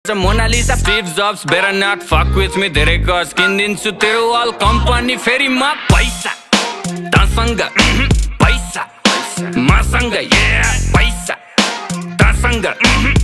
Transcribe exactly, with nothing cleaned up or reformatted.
Mona Lisa, Steve Jobs, better not fuck with me. धेरै गज किन्दिन्छु तेरो अल कम्पनी फेरि म पैसा तसँग पैसा मसँग yeah पैसा तसँग